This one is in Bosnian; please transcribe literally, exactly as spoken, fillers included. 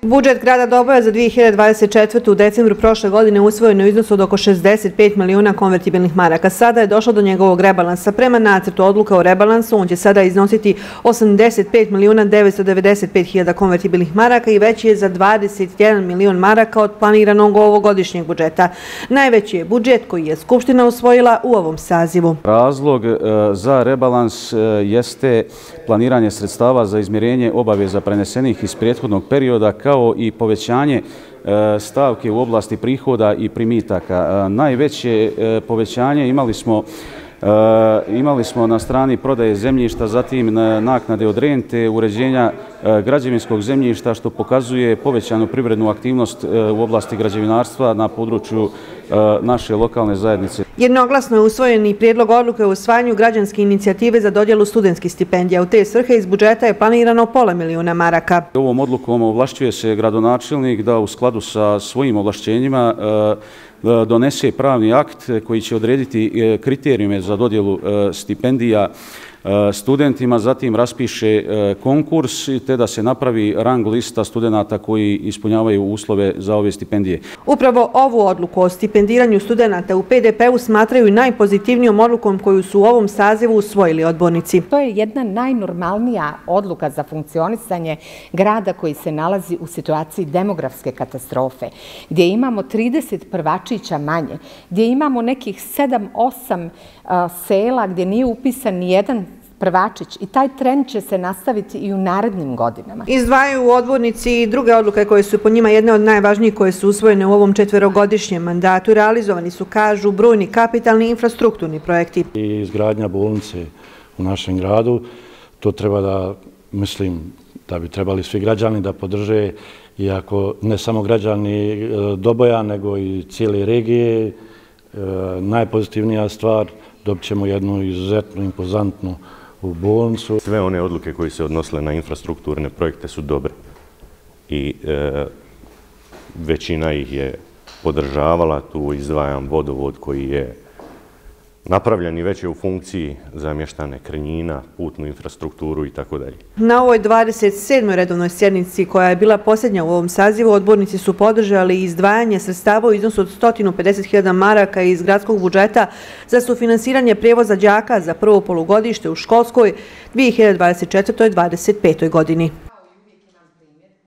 Budžet grada Doboja za dvije hiljade dvadeset četvrtu. u decembru prošle godine usvojen u iznosu od oko šezdeset pet miliona konvertibilnih maraka. Sada je došlo do njegovog rebalansa. Prema nacrtu odluka o rebalansu, on će sada iznositi osamdeset pet miliona devetsto devedeset pet hiljada konvertibilnih maraka i veći je za dvadeset jedan milion maraka od planiranog ovogodišnjeg budžeta. Najveći je budžet koji je Skupština usvojila u ovom sazivu. Razlog za rebalans jeste planiranje sredstava za izmirenje obaveza prenesenih iz prethodnog perioda kao i povećanje stavke u oblasti prihoda i primitaka. Najveće povećanje imali smo Imali smo na strani prodaje zemljišta, zatim naknade od rente, uređenja građevinskog zemljišta, što pokazuje povećanu privrednu aktivnost u oblasti građevinarstva na području naše lokalne zajednice. Jednoglasno je usvojen i prijedlog odluke o usvajanju građanske inicijative za dodjelu studentskih stipendija. U te svrhe iz budžeta je planirano pola miliona maraka. Ovom odlukom ovlašćuje se gradonačelnik da u skladu sa svojim ovlašćenjima donese pravni akt koji će odrediti kriterijume za dodjelu stipendija studentima, zatim raspiše konkurs te da se napravi rang lista studenata koji ispunjavaju uslove za ove stipendije. Upravo ovu odluku o stipendiranju studenata u P D P-u smatraju najpozitivnijom odlukom koju su u ovom sazivu usvojili odbornici. To je jedna najnormalnija odluka za funkcionisanje grada koji se nalazi u situaciji demografske katastrofe, gdje imamo trideset prvačića manje, gdje imamo nekih sedam osam sela gdje nije upisan ni jedan prvačić i taj trend će se nastaviti i u narednim godinama. Izdvajaju u odbornici i druge odluke koje su po njima jedne od najvažnijih koje su usvojene u ovom četverogodišnjem mandatu. Realizovani su, kažu, brojni kapitalni infrastrukturni projekti. I izgradnja bolnice u našem gradu, to treba da, mislim, da bi trebali svi građani da podrže, iako ne samo građani Doboja, nego i cijele regije. Najpozitivnija stvar, dobit ćemo jednu izuzetno impozantnu u bolnicu. Sve one odluke koje se odnosile na infrastrukturne projekte su dobre i e, većina ih je podržavala. Tu izdvajam vodovod koji je napravljen i već je u funkciji za mještane Krenjina, putnu infrastrukturu i tako dalje. Na ovoj dvadeset sedmoj redovnoj sjednici, koja je bila posljednja u ovom sazivu, odbornici su podržali izdvajanje sredstava u iznosu od sto pedeset hiljada maraka iz gradskog budžeta za sufinansiranje prijevoza đaka za prvo polugodište u školskoj dvije hiljade dvadeset četvrtoj dvadeset petoj godini.